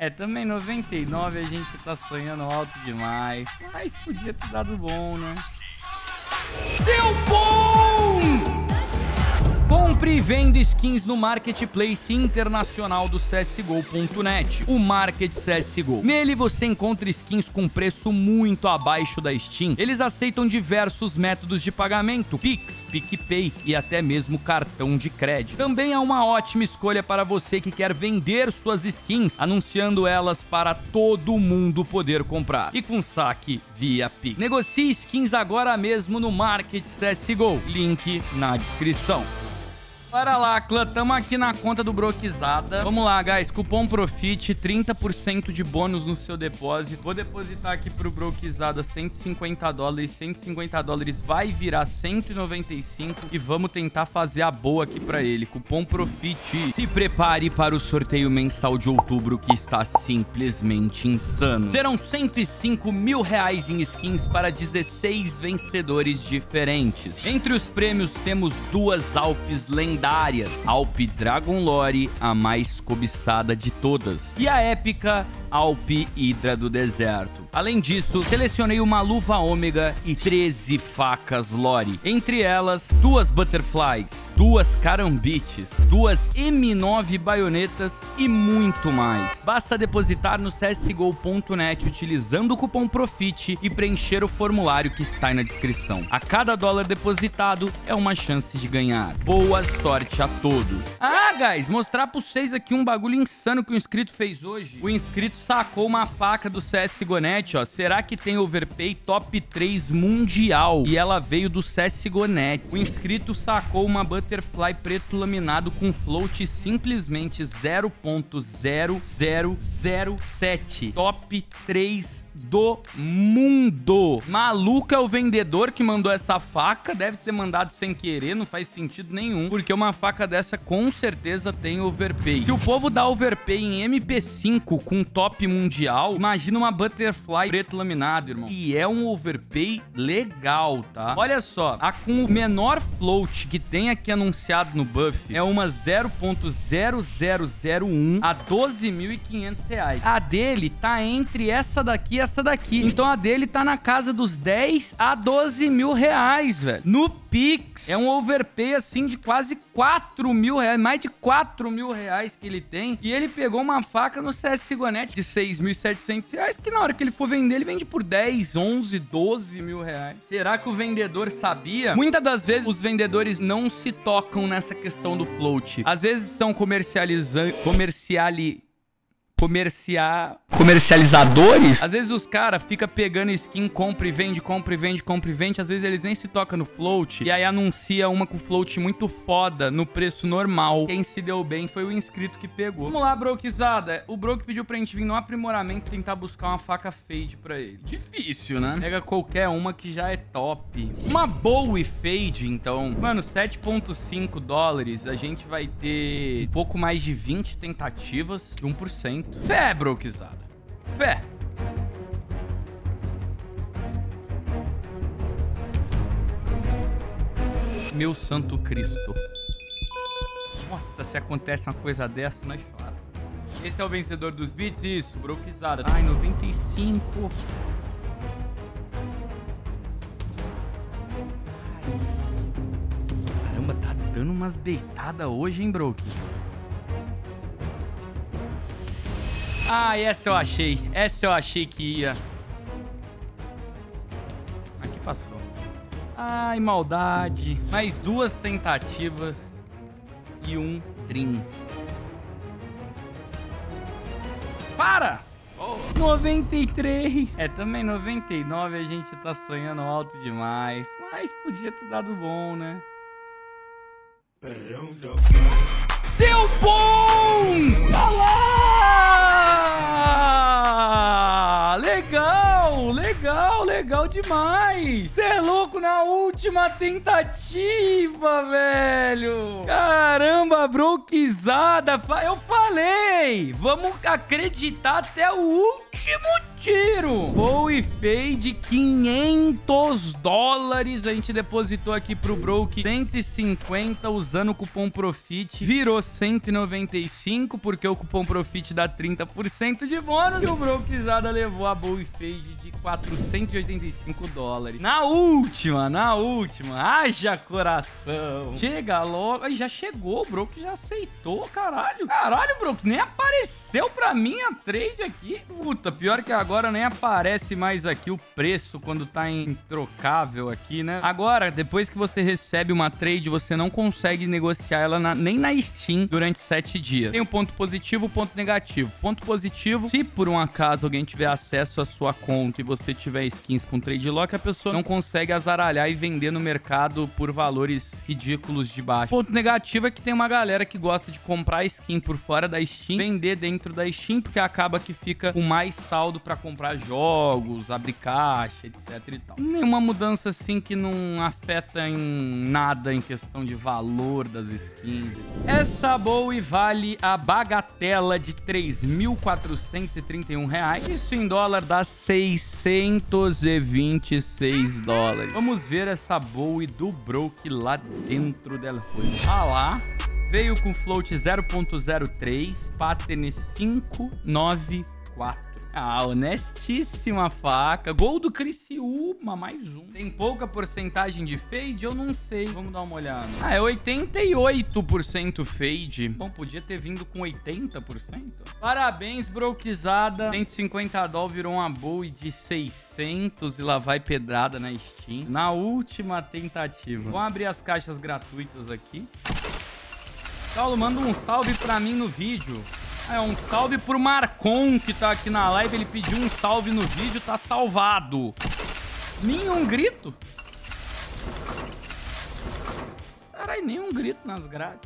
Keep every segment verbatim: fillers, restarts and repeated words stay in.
É, também noventa e nove a gente tá sonhando alto demais. Mas podia ter dado bom, né? Deu bom! Compre e venda skins no Marketplace Internacional do C S G O ponto net, o Market C S G O. Nele você encontra skins com preço muito abaixo da Steam. Eles aceitam diversos métodos de pagamento, Pix, PicPay e até mesmo cartão de crédito. Também é uma ótima escolha para você que quer vender suas skins, anunciando elas para todo mundo poder comprar. E com saque via Pix. Negocie skins agora mesmo no Market C S G O. Link na descrição. Bora lá, clã, tamo aqui na conta do Broquizada. Vamos lá, guys, cupom PROFIT, trinta por cento de bônus no seu depósito. Vou depositar aqui pro Broquizada cento e cinquenta dólares, cento e cinquenta dólares vai virar cento e noventa e cinco e vamos tentar fazer a boa aqui pra ele. Cupom PROFIT. Se prepare para o sorteio mensal de outubro que está simplesmente insano. Serão cento e cinco mil reais em skins para dezesseis vencedores diferentes. Entre os prêmios temos duas Alpes lendárias. Alp Dragon Lore, a mais cobiçada de todas. E a épica Alp Hidra do Deserto. Além disso, selecionei uma luva ômega e treze facas Lore. Entre elas, duas Butterflies, duas Carambites, duas M nove baionetas e muito mais. Basta depositar no C S G O ponto net utilizando o cupom PROFIT e preencher o formulário que está aí na descrição. A cada dólar depositado é uma chance de ganhar. Boa sorte a todos. Ah, guys, mostrar pra vocês aqui um bagulho insano que o inscrito fez hoje. O inscrito sacou uma faca do C S G O net, ó. Será que tem overpay top três mundial? E ela veio do C S G O net. O inscrito sacou uma Butterfly preto laminado com float simplesmente zero ponto zero zero zero sete. Top três do mundo. Maluco é o vendedor que mandou essa faca. Deve ter mandado sem querer, não faz sentido nenhum. Porque uma faca dessa com certeza tem overpay. Se o povo dá overpay em M P cinco com top mundial, imagina uma Butterfly preto laminado, irmão. E é um overpay legal, tá? Olha só, a com o menor float que tem aqui anunciado no buff é uma zero ponto zero zero zero um a doze mil e quinhentos reais. A dele tá entre essa daqui e essa daqui. Então a dele tá na casa dos dez a doze mil reais, velho. No Pix. É um overpay assim de quase quatro mil reais. Mais de quatro mil reais que ele tem. E ele pegou uma faca no C S G O net de seis mil e setecentos reais. Que na hora que ele for vender, ele vende por dez, onze, doze mil reais. Será que o vendedor sabia? Muitas das vezes os vendedores não se tocam nessa questão do float. Às vezes são comercializando. Comerciali. Comerciar... comercializadores. Às vezes os caras ficam pegando skin, compra e vende, compra e vende, compra e vende. Às vezes eles nem se tocam no float. E aí anuncia uma com float muito foda no preço normal. Quem se deu bem foi o inscrito que pegou. Vamos lá, Broquizada. O Broke pediu pra gente vir no aprimoramento tentar buscar uma faca fade pra ele. Difícil, né? Pega qualquer uma que já é top. Uma Bowie fade, então. Mano, sete ponto cinco dólares. A gente vai ter um pouco mais de vinte tentativas. um por cento. Fé, Broquizada. Fé. Meu santo Cristo. Nossa, se acontece uma coisa dessa, nós choramos. Esse é o vencedor dos beats? Isso, Broquizada. Ai, noventa e cinco. Ai. Caramba, tá dando umas deitadas hoje, hein, Broque? Ah, essa eu achei. Essa eu achei que ia. Aqui passou. Ai, maldade. Mais duas tentativas e um trim. Para! Oh. noventa e três. É, também noventa e nove a gente tá sonhando alto demais. Mas podia ter dado bom, né? Deu bom! Olha lá! Legal, legal, legal demais! Cê é louco na última tentativa, velho! Caramba, Broquizada! Eu falei! Vamos acreditar até o último tiro. Bowie Fade, quinhentos dólares. A gente depositou aqui pro Broke cento e cinquenta usando o cupom Profit. Virou cento e noventa e cinco, porque o cupom Profit dá trinta por cento de bônus. E o Brokezada levou a Bowie Fade de quatrocentos e oitenta e cinco dólares. Na última, na última. Haja coração. Chega logo. Ai, já chegou, o Broke já aceitou, caralho. Caralho, Broke, nem apareceu pra mim a trade aqui. Puta, pior que agora nem aparece mais aqui o preço quando tá em trocável aqui, né? Agora, depois que você recebe uma trade, você não consegue negociar ela na, nem na Steam durante sete dias. Tem um ponto positivo e um ponto negativo. Ponto positivo, se por um acaso alguém tiver acesso à sua conta e você tiver skins com trade lock, a pessoa não consegue azaralhar e vender no mercado por valores ridículos de baixo. Ponto negativo é que tem uma galera que gosta de comprar skin por fora da Steam, vender dentro da Steam, porque acaba que fica com mais saldo pra comprar jogos, abrir caixa, etc e tal. Nenhuma mudança assim que não afeta em nada em questão de valor das skins. Essa Bowie vale a bagatela de três mil quatrocentos e trinta e um reais. Isso em dólar dá seiscentos e vinte e seis dólares. Vamos ver essa Bowie do Broke lá dentro dela. Ah lá. Veio com float zero ponto zero três, pattern cinco nove quatro. Ah, honestíssima faca. Gol do Criciúma, mais um. Tem pouca porcentagem de fade? Eu não sei. Vamos dar uma olhada. Ah, é oitenta e oito por cento fade. Bom, podia ter vindo com oitenta por cento. Parabéns, Brokezada. cento e cinquenta dólares virou uma Bowie de seiscentos e lá vai pedrada na Steam. Na última tentativa. Vamos abrir as caixas gratuitas aqui. Saulo, manda um salve pra mim no vídeo. É, um salve pro Marcon, que tá aqui na live. Ele pediu um salve no vídeo, tá salvado. Nenhum grito. Caralho, nenhum grito nas grades.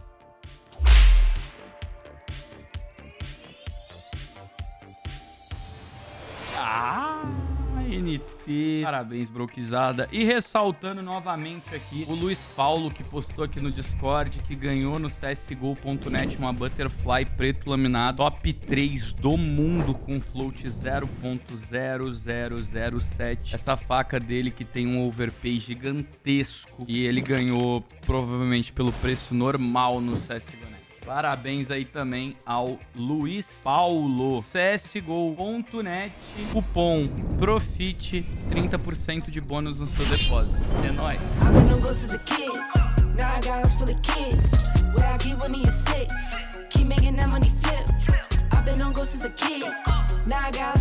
Ah, N T. Parabéns, Brokezada. E ressaltando novamente aqui o Luiz Paulo, que postou aqui no Discord que ganhou no C S G O ponto net uma Butterfly preto laminado top três do mundo com float zero ponto zero zero zero sete. Essa faca dele que tem um overpay gigantesco e ele ganhou provavelmente pelo preço normal no C S G O. Parabéns aí também ao Luiz Paulo. C S G O ponto net, cupom Profit, trinta por cento de bônus no seu depósito. É nóis. Keep making that money flip. I've been on ghosts as a kid. Now I got